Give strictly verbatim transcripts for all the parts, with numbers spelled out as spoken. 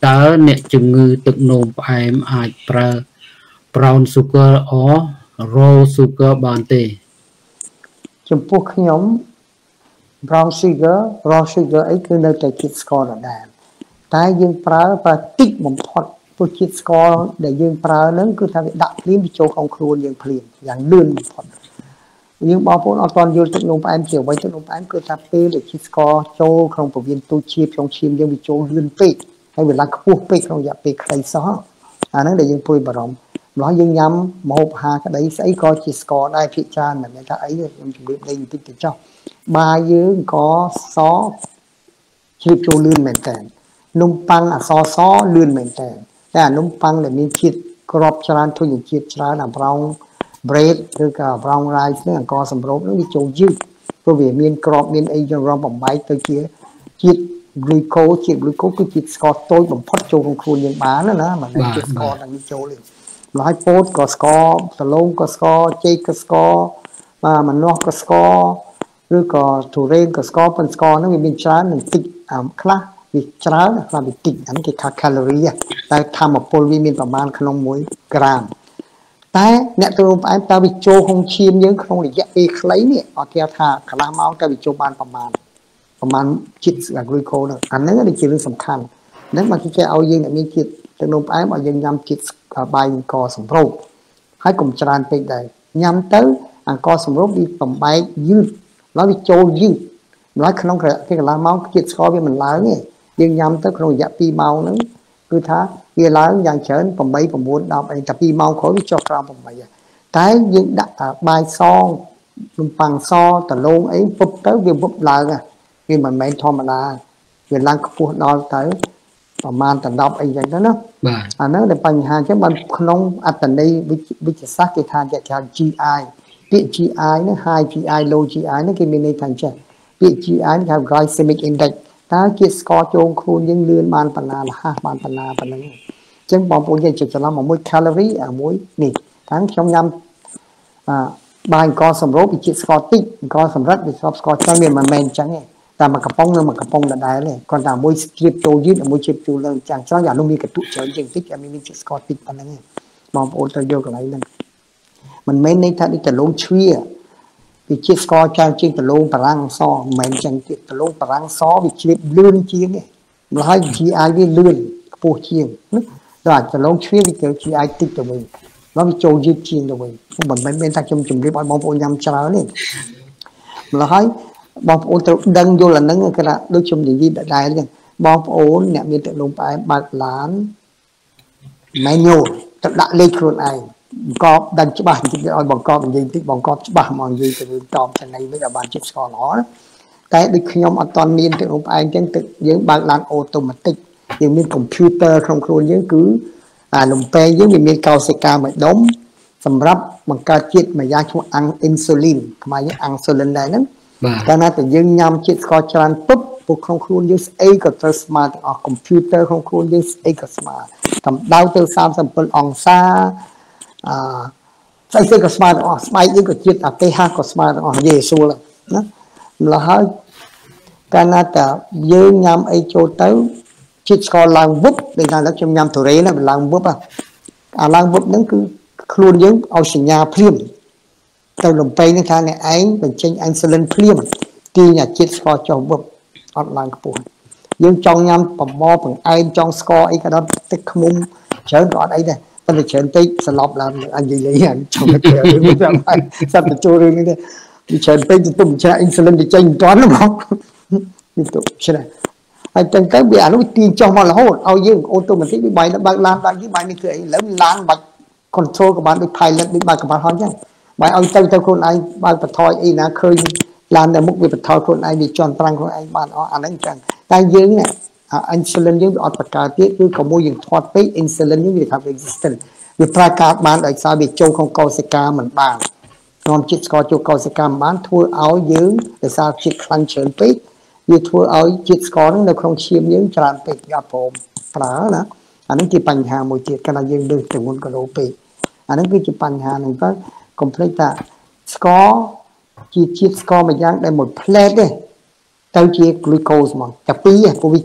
តើអ្នកជំងឺទឹកនោមផ្អែមអាចប្រើ brown sugar or raw sugar បានទេចំពោះខ្ញុំ brown sugar raw sugar អីគឺនៅតែជាតិស្ករដដែលតែយើងប្រើប្រើតិចបំផុតព្រោះជាតិស្ករដែលយើងប្រើហ្នឹងគឺថាវាដាក់ភ្លាមវាចូលក្នុងខ្លួនយើងភ្លាមយ៉ាងលឿនបំផុតយើងបងប្អូនអត់ទាន់យល់ទឹកនោមផ្អែមជាអ្វីទឹកនោមផ្អែមគឺថាពេលដែលជាតិស្ករចូលក្នុងពោះវៀនទូជាក្នុងឈាមយើងវាចូលលឿនពេកហើយវាឡើងខ្ពស់ពេកក្នុងរយៈពេលខ្លីសោះអាហ្នឹងដែលយើងព្រួយបារម្ភម្ល៉េះយើងញ៉ាំម្ហូបអាហារក្តីស្អីក៏ជាស្ករដែរភាគច្រើនមិនមែនថាអីខ្ញុំជម្រាបលេងបន្តិចទៅចុះបាយយើងក៏សជ្រាបចូលលឿនមែនតើនំប៉័ងអសសលឿនមែនតើតែអានំប៉័ងដែលមានជាតិក្របច្រើនធុញជាតិច្រើនអាប្រោង bread ឬក៏ brown rice នេះអង្គសម្រូបនោះវាចូលយឺតព្រោះវាមានក្របមានអីយ៉ាងរំបំបែកទៅជាជាតិ glucose ជាតិ glucose គឺជាតិស្ករតូចបំផុតចូលក្នុងខ្លួនយើងបានណាមិនមែនជាតិស្ករទាំងនេះចូលទេហើយពោតក៏ស្ករសឡូងក៏ស្ករចេកក៏ស្ករបាទម្នាស់ក៏ស្ករឬក៏ទុរេនក៏ស្ករប៉ុន្តែស្ករហ្នឹងវាមានច្រើននិងតិចខ្លះវាច្រើនខ្លះវាតិចអានេះគេថា calorie តែធម្មពលវាមានប្រមាណក្នុងមួយក្រាមតែអ្នកទៅផ្អែមតើវាចូលក្នុងឈាមយើងក្នុងរយៈពេលខ្លីនេះអត់គេថាកន្លះម៉ោងតើវាចូលបានប្រមាណប្រមាណជាតិ glucose ហ្នឹងអាហ្នឹងជារឿងសំខាន់ហ្នឹងមកគេគេឲ្យយើងអ្នកមានជាតិទឹកនោមផ្អែមឲ្យយើងញ៉ាំជាតិបាយអង្គសម្រូបហើយកុំច្រើនពេកដែរញ៉ាំទៅអង្គសម្រូបវាបំបែកយឺតហើយវាចូលយឺតម្ល៉េះក្នុងគេកន្លះម៉ោងជាតិស្ករវាមិនឡើងទេយើងញ៉ាំទៅក្នុងរយៈពីរម៉ោងហ្នឹងគឺថាវាឡើងយ៉ាងច្រើន8 9 10អីតែពីរម៉ោងក្រោយវាចុះក្រោម8ហើយតែយើងដាក់បាយសនំប៉័ងសដលងអីពុបទៅវាពុបឡើងវាមិនមែនធម្មតាវាឡើងខ្ពស់ដល់ទៅប្រមាណតែដប់អីចឹងទៅណាបាទអាហ្នឹងដែលបញ្ហាអញ្ចឹងបានក្នុងអត្តន័យវិទ្យាសាស្ត្រគេថាគេថា G I ពាក្យ G I ហ្នឹង high G I low G I ហ្នឹងគេមានន័យថាអញ្ចឹងពាក្យ G I ហ្នឹងហៅ glycemic index តើជាតិស្ករចូលខ្លួនយើងលឿនបានប៉ុណ្ណារហ័សបានប៉ុណ្ណាប៉ុណ្ណឹងអញ្ចឹងបងប្អូនយើងចិត្តច្រឡំមួយ calorie អាមួយនេះតាមខ្ញុំញ៉ាំអឺបាយអង្គសម្រូបវាជាតិស្ករតិចអង្គសម្រិតវាស្ករស្ករច្រើនវាមិនមែនអញ្ចឹងទេតែមួយកំប៉ុងនិងមួយកំប៉ុងដដែលទេគ្រាន់តែមួយជ្រាបចូលយឺតមួយជ្រាបចូលឡើងចាំងច្រើនអានោះមានកន្ទុកច្រើនជាងតិចអាមានជាតិស្ករតិចប៉ុណ្ណឹងទេបងប្អូនត្រូវយកកន្លែងហ្នឹងមិនមែនន័យថាដូចដលងជ្វាវាជាតិស្ករច្រើនជាងដលងបារាំងសមិនមែនអញ្ចឹងទៀតដលងបារាំងសវាជ្រាបលឿនជាងទេម្ល៉េះហើយ G I វាលឿនខ្ពស់ជាងណាដល់ដលងជ្វាវាទៅ G I តិចទៅវិញហើយវាចូលយឺតជាងទៅវិញមិនមែនមានថាខ្ញុំជម្រាបឲ្យបងប្អូនញ៉ាំច្រើនទេម្ល៉េះហើយបងប្អូនត្រូវដឹងយល់អាហ្នឹងគេថាដូចខ្ញុំនិយាយដដែលអញ្ចឹងបងប្អូនអ្នកមានទឹកនោមផ្អែមបើកឡាន manual ទៅដាក់លេខខ្លួនឯងបង្កប់ដឹងច្បាស់តិចឲ្យបង្កប់និយាយតិចបង្កប់ច្បាស់មកនិយាយទៅរឿងតបចំណៃវិញឲ្យបានចិត្តស្គាល់ល្អណាតែដូចខ្ញុំអត់ទាន់មានទឹកនោមផ្អែមអញ្ចឹងទឹកយើងបើកឡានអូតូម៉ាទិកយើងមានកុំព្យូទ័រក្នុងខ្លួនយើងគឺអាលំពេងយើងវាមានកោសិកាមួយដុំសម្រាប់បង្កើតជាតិមួយយ៉ាងឈ្មោះអាំងអ៊ីនស៊ូលីនខ្មែរយើងអាំងស៊ូលីនដែរហ្នឹងកាលណាតែយើងញ៉ាំជាតិស្ករច្រើនពុបពួកក្នុងខ្លួនយើងស្អីក៏ត្រូវស្មើទាំងអស់កុំព្យូទ័រក្នុងខ្លួនយើងស្អីក៏ស្មើកម្ដៅទៅ37អង្សាអឺស្អីស្អីក៏ស្មើទាំងអស់ស្បែកយើងក៏ជាតិអា pH ក៏ស្មើទាំងអស់និយាយស្រួលណាម្ល៉េះហើយកាលណាតែយើងញ៉ាំអីចូលទៅជាតិស្ករឡើងវឹបដូចថាខ្ញុំញ៉ាំទុរេនណាឡើងវឹបអាឡើងវឹបហ្នឹងគឺខ្លួនយើងឲ្យសញ្ញាភ្លាមទៅលំពេងនេះថាអ្នកឯងបញ្ចេញអ៊ីនស៊ូលីនភ្លាមទាញអាជាតិស្ករចុះវឹបអត់ឡើងខ្ពស់យើងចង់ញ៉ាំប្រមបង្អែមចង់ស្ករអីក៏ដល់ទឹកខ្មុំច្រើនក៏អត់អីដែរប៉ុន្តែច្រើនពេកស្លប់ឡើងអញនិយាយចង់ទៅរឿងហ្នឹងតែសត្វទៅចូលរឿងនេះវាច្រើនពេកទៅទុំច្រាអ៊ីនស៊ូលីនទៅចេញមិនទាន់ហ្មងវាទុំច្រាហើយចឹងទៅវាអានោះទាញចុះមករហូតឲ្យយើងអូតូម៉ាទិកវាបាយបើកឡានបើកយីបាយនេះគឺអីឥឡូវឡានបាច់ control ក៏បានដូច pilot ដូចបើកកប៉ាល់ហោះអញ្ចឹងបាយឲ្យទៅទៅខ្លួនឯងបើកបន្ថយអីណាឃើញឡាននៅមុខវាបន្ថយខ្លួនឯងវាជន់ប្រាំងខ្លួនឯងបានអស់អាហ្នឹងអញ្ចឹងតែយើងនេះអ៊ីនស៊ូលីនយើងវាអត់បកកើតទៀតគឺក៏មួយយើងធាត់ពេកអ៊ីនស៊ូលីនយើងវាថា resistant វាប្រើការបានដោយសារវាចូលក្នុងកោសិកាមិនបាននាំជាតិស្ករចូលកោសិកាមិនបានធ្វើឲ្យយើងដោយសារជាតិខ្លាញ់ច្រើនពេកវាធ្វើឲ្យជាតិស្ករហ្នឹងនៅក្នុងឈាមយើងច្រើនពេកវាអត់ព្រមប្រើណាអានេះជាបញ្ហាមួយទៀតកាលណាយើងលើសទម្ងន់គីឡូពេកអានេះគឺជាបញ្ហាហ្នឹងទៅកុំភ្លេចថាស្ករជាជាតិស្ករមួយយ៉ាងដែលមួយផ្លែតទេទៅជា glucose ហ្មងតែពីរព្រោះវាជាតិ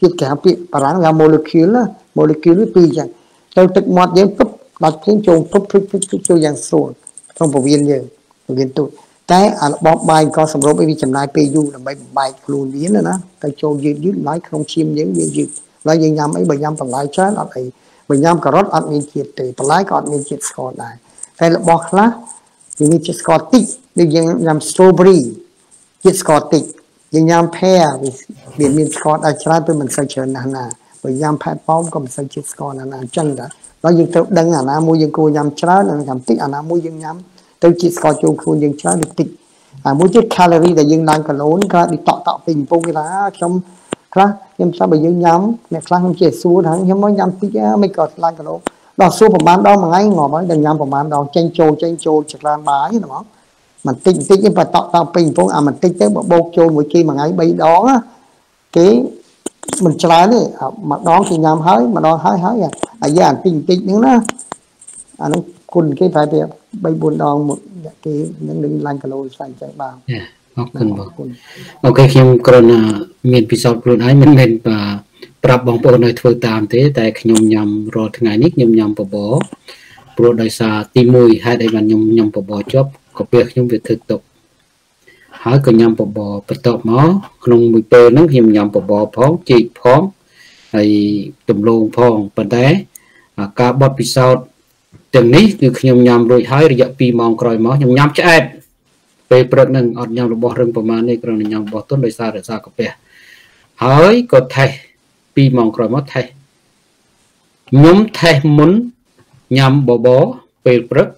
ជាតិក្រៅពាក្យបារាំងថា molecule molecule ពីរចឹងទៅទឹកមាត់យើងពុបដាច់ភ្លេងចូលពុបពុបពុបចូលយ៉ាងស្រួលក្នុងពោះវៀនយើងពោះវៀនទូចតែអារបបបាយក៏សម្រូបវាចំណាយពេលយូរដើម្បីបំបែកខ្លួនវាណាទៅចូលយឺតយឺតឡើយក្នុងឈាមយើងវាយឺតឡើយយើងញ៉ាំអីបើញ៉ាំបន្លែច្រើនអត់អីបើញ៉ាំការ៉ុតអត់មានជាតិទេបន្លែក៏អត់មានជាតិស្ករដែរតែរបស់ខ្លះវាមានជាតិស្ករតិចដូចយើងញ៉ាំ strawberry ជាតិស្ករតិចយើងញ៉ាំ pear វាមានស្ករដែរច្រើនពេលមិនសូវច្រើនណាស់ណាបើញ៉ាំផែនប៉ោមក៏មិនសូវជាតិស្ករណាស់ណាអញ្ចឹងដែរដល់យើងត្រូវដឹងអាណាមួយយើងគួរញ៉ាំច្រើនអាណាញ៉ាំតិចអាណាមួយយើងញ៉ាំទៅជាតិស្ករចូលខ្លួនយើងច្រើនឬតិចអាមួយទៀត calorie ដែលយើងឡើងគីឡូនេះក៏ដូចតក់តក់ពេញកំពុងគេថាខ្ញុំខ្លះខ្ញុំថាបើយើងញ៉ាំអ្នកខ្លះខ្ញុំចេះសួរថាខ្ញុំមកញ៉ាំតិចមិនក៏ឡើងគីឡូដល់សួរប្រហែលដងមួយថ្ងៃងាប់ហើយតែញ៉ាំប្រហែលដងចេញចូលចេញចូលច្រើនបាយណាបងមិនតិចតិចទេបើតក់តក់ពេញកំពុងអាមិនតិចទៅបើបោកចូលមួយគេមួយថ្ងៃបីដងគេមិនច្រើនទេម្ដងគេញ៉ាំហើយម្ដងហើយហើយអាយ៉ាតិចតិចហ្នឹងណាអានោះគុណគេប្រហែលជាបីបួនដងមកគេនឹងនឹងឡើងគីឡូស្អីចឹងបាទអរគុណបងអូខេខ្ញុំគ្រាន់តែមានពិសោធន៍ខ្លួនឯងមិនមែនប្រាប់បងប្អូនឲ្យធ្វើតាមទេតែខ្ញុំញ៉ាំរាល់ថ្ងៃនេះខ្ញុំញ៉ាំបបរព្រោះដោយសារទីមួយហេតុអីបានខ្ញុំញ៉ាំបបរជាប់កាពះខ្ញុំវាធ្វើទុកហើយក៏ញ៉ាំបបរបន្ទាប់មកក្នុងមួយពេលហ្នឹងខ្ញុំញ៉ាំបបរផងជីកផងហើយទំលងផងប៉ុន្តែការបត់ពិសោធន៍ទាំងនេះគឺខ្ញុំញ៉ាំរួចហើយរយៈពីរម៉ោងក្រោយមកខ្ញុំញ៉ាំឆ្អែតពេលព្រឹកហ្នឹងអត់ញ៉ាំរបស់រឹងប្រហែលនេះគ្រាន់តែញ៉ាំរបស់ទុនដោយសាររក្សាកាពះហើយក៏ថេសពីរម៉ោងក្រោយមកថេសខ្ញុំថេសមុនញ៉ាំបបរពេលព្រឹក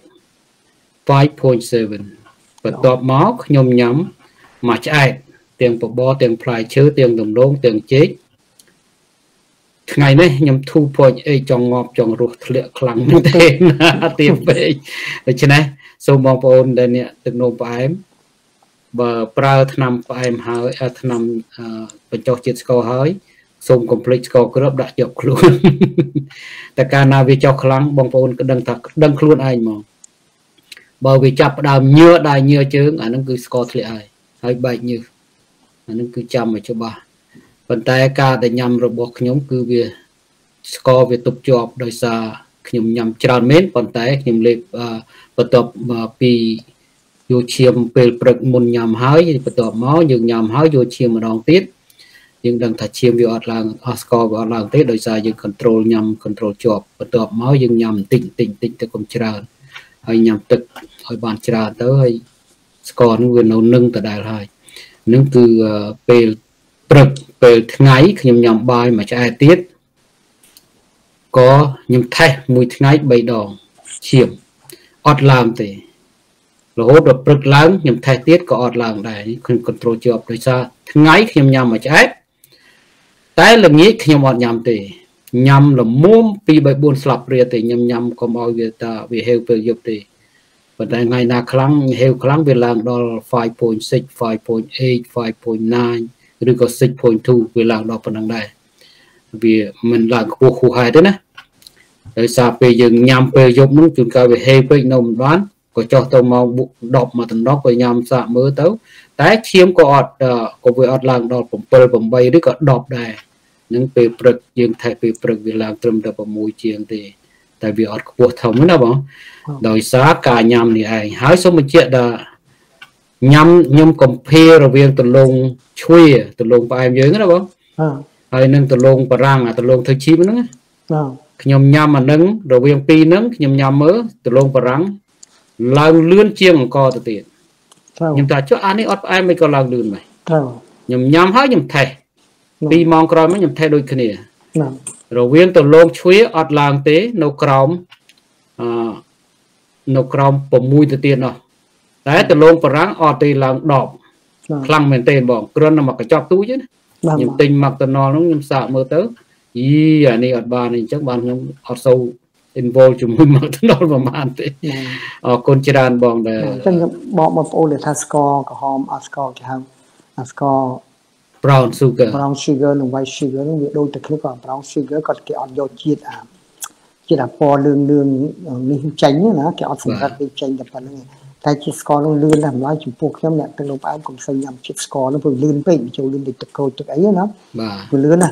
five point seven បន្ទាប់មកខ្ញុំញ៉ាំមួយឆ្អែតទាំងបបរទាំងផ្លែឈើទាំងដំឡូងទាំងចេកថ្ងៃនេះខ្ញុំ two point eight ចង់ងាប់ចង់រស់ធ្លាក់ខ្លាំងមែនទេណាទៀបពេកដូច្នេះសូមបងប្អូនដែលអ្នកទឹកនោមផ្អែមបើប្រើថ្នាំផ្អែមហើយថ្នាំបញ្ចុះជាតិស្ករហើយសូមកុំភ្លេចស្ករគ្រាប់ដាក់ជាប់ខ្លួនតែកាលណាវាចុះខ្លាំងបងប្អូនក៏ដឹងថាដឹងខ្លួនឯងហ្មងបើវាចាប់ផ្ដើមញើដៃញើជើងអាហ្នឹងគឺស្ករធ្លាក់ហើយហើយបែកញើសអាហ្នឹងគឺចាំឲ្យច្បាស់ប៉ុន្តែការដែលញ៉ាំរបស់ខ្ញុំគឺវាស្ករវាទប់ជាប់ដោយសារខ្ញុំញ៉ាំច្រើនមែនប៉ុន្តែខ្ញុំលេបបន្ទាប់ពីយកឈាមពេលព្រឹកមុនញ៉ាំហើយបន្ទាប់មកយើងញ៉ាំហើយយកឈាមម្ដងទៀតយើងដឹងថាឈាមវាអត់ឡើងអស់ស្ករវាអត់ឡើងទេដោយសារយើង control ញ៉ាំ control ជាប់បន្ទាប់មកយើងញ៉ាំបន្តិចបន្តិចបន្តិចទៅកុំច្រើនហើយញ៉ាំទឹកឲ្យបានច្រើនទៅហើយស្ករនោះវានៅនឹងដដែលហើយនឹងគឺពេលព្រឹកពេលថ្ងៃខ្ញុំញ៉ាំបាយមួយឆ្អែតទៀតក៏ខ្ញុំថេសមួយថ្ងៃបីដងឈាមអត់ឡើងទេរហូតដល់ព្រឹកឡើងខ្ញុំថេសទៀតក៏អត់ឡើងដែរខ្ញុំ control ជាប់ដោយសារថ្ងៃខ្ញុំញ៉ាំមួយឆ្អែតតែល្ងាចខ្ញុំអត់ញ៉ាំទេញ៉ាំល្មមពីរបីបួនស្លាបព្រាទេខ្ញុំញ៉ាំកុំឲ្យវាតាវាហេវពេលយប់ទេប៉ុន្តែថ្ងៃណាខ្លាំងហេវខ្លាំងវាឡើងដល់ five point six five point eight five point nine ឬក៏ six point two វាឡើងដល់ប៉ុណ្ណឹងដែរវាមិនឡើងខ្ពស់ហួសហេតុទេណាដោយសារពេលយើងញ៉ាំពេលយប់នោះជួនកាលវាហេវពេកនៅមិនបានក៏ចុះទៅម៉ោងដប់មកតំណប់ក៏ញ៉ាំសាកមើលទៅតែឈាមក៏អត់ក៏វាអត់ឡើងដល់seven eightឬក៏tenដែរនឹងពេលព្រឹកយើងថេសពេលព្រឹកវាឡើងត្រឹមតែsixជាងទេតែវាអត់ខ្ពស់ធំណាបងដោយសារការញ៉ាំនេះឯងហើយសូមបញ្ជាក់ថាញ៉ាំខ្ញុំកំភេរវាងដលងឈ្វាដលងផ្អែមយើងណាបងហើយនឹងដលងបារាំងអាដលងធ្វើឈីមហ្នឹងខ្ញុំញ៉ាំអានឹងរវាងពីរហ្នឹងខ្ញុំញ៉ាំមើលដលងបារាំងឡើងលឿនជាងអង្គទៅទៀតខ្ញុំថាចុះអានេះអត់ផ្អែមមិនក៏ឡើងលឿនមែនខ្ញុំញ៉ាំហើយខ្ញុំថេសពីរម៉ោងក្រោយមកខ្ញុំថេសដូចគ្នារវាងដលងឈ្វាអត់ឡើងទេនៅក្រោមអឺនៅក្រោមsixទៅទៀតនោះតែដលងបារាំងអត់ទេឡើងtenខ្លាំងមែនទេបងគ្រាន់តែមកកញ្ចប់ទូចណាខ្ញុំទិញម៉ាក់តណលនោះខ្ញុំសាកមើលទៅយីអានេះអត់បានអញ្ចឹងបានខ្ញុំអត់សូវ involve ជាមួយម៉ាក់តណលប្រហែលទេអរគុណច្រើនបងដែលអញ្ចឹងបងបងប្អូនដែលថាស្ករក្រហមអត់ស្ករគេហៅអាស្ករ brown sugar brown sugar និង white sugar នឹងវាដូចតែគ្នាក៏ brown sugar គាត់គេអត់យកជាតិអាជាតិអាពណ៌លឿងលឿងនេះចេញណាគេអត់សម្រាប់វាចេញតែប៉ុណ្្នឹងតែជាតិស្ករនោះលឿនណាស់ម្ល៉េះចំពោះខ្ញុំអ្នកទឹកនោមផ្អែមកុំសូវញ៉ាំជាតិស្ករនោះព្រោះលឿនពេកចូលលឿនដូចទឹកក្រូចទឹកអីណាបាទវាលឿនណាស់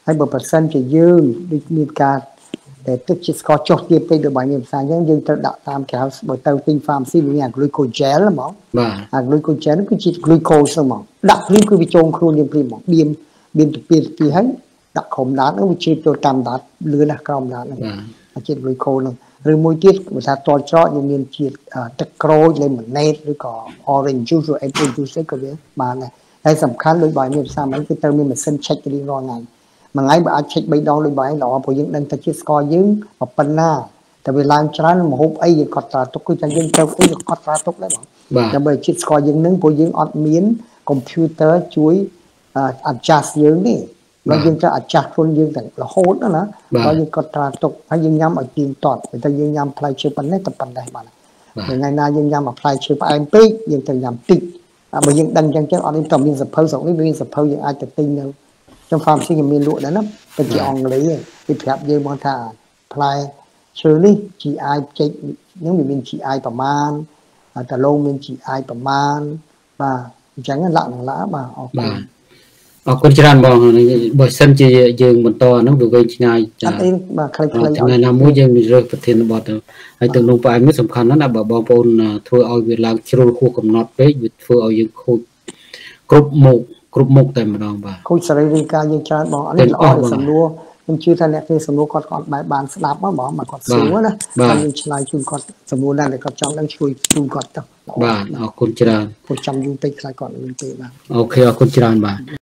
ហើយបើប្រសិនជាយើងដូចមានការតែទឹកជាស្ករចុះទៀតពេកដូចបាយមានភាសាអញ្ចឹងយើងត្រូវដាក់តាមក្រៅបើទៅទិញ pharmacy វាមាន glucogel ហ្មងបាទអា glucogel គឺជា glucose ហ្មងដាក់ភ្លាមគឺវាចូលខ្លួនយើងភ្លាមហ្មងបៀមបៀមទៅពីទីហើយដាក់ក្រុមដាតហ្នឹងវាជាចូលតាមដាតលឿនណាស់ក្រោមដាតហ្នឹងអាជាតិ glucose ហ្នឹងឬមួយទៀតបើថាតលច្រកយើងមានជាតិទឹកក្រូច lemonade ឬក៏ orange juice ឬ apple juice ក៏វាបានដែរហើយសំខាន់ដូចបាយមានភាសាហ្នឹងគឺត្រូវមានម៉ាស៊ីន check រៀងរាល់ថ្ងៃមួយថ្ងៃបើអាច check បីដងដូចបាយល្អព្រោះយើងដឹងថាជាតិស្ករយើងប៉ុណ្ណាតែវាឡើងច្រើនមហូបអីយើងកត់ត្រាទុកគឺថាយើងត្រូវអីក៏កត់ត្រាទុកដែរបងដើម្បីជាតិស្ករយើងនឹងព្រោះយើងអត់មានកុំព្យូទ័រជួយ adjust យើងទេបើយើងត្រូវ adjust ខ្លួនយើងទាំងរហូតណាបើយើងកត់ត្រាទុកហើយយើងញ៉ាំឲ្យទៀងទាត់តែយើងញ៉ាំផ្លែឈើប៉ុណ្ណេះតែប៉ុណ្ណេះបាទថ្ងៃណាយើងញ៉ាំផ្លែឈើផ្អែមពេកយើងត្រូវញ៉ាំតិចបើយើងដឹងចឹងចឹងអត់មានមានសភៅស្រុកនេះមានសភៅយើងអាចទៅទិញនៅtrong pharmacy ក៏មានលក់ដែរណាតែជាអង់គ្លេសគេប្រាប់យើងមកថាផ្លែឈើនេះ ជី ไอ ចេកនឹងវាមាន ជី ไอ ប្រមាណតាឡូងមាន ជី ไอ ប្រមាណបាទអញ្ចឹងលក្ខណៈបាទអរគុណអរគុណច្រើនបងបើសិនជាយើងបន្តហ្នឹងវាវែងឆ្ងាយចា៎អត់អីបាទខ្លីៗថ្ងៃណាមួយយើងមានរើសប្រធានបទទៅហើយទាំងនោះផ្អែមនេះសំខាន់ណាស់បើបងប្អូនធ្វើឲ្យវាឡើងជ្រុលហួសកំណត់ពេកវាធ្វើឲ្យយើងខូចគ្រប់មុខគ្រប់មុខតែម្ដងបាទខូចសរីរាង្គកាយយើងច្រើនបងអានេះល្អសំណួរខ្ញុំជឿថាអ្នកគេសំណួរគាត់គាត់បែបបានស្ដាប់មកបងមកគាត់សួរណាហើយយើងឆ្លើយជូនគាត់សំណួរណាដែលគាត់ចង់ដឹងជួយជូនគាត់ទៅបាទអរគុណច្រើនគាត់ចាំយូរពេកខ្លាចគាត់មានទេបាទអូខេអរគុណច្រើនបាទ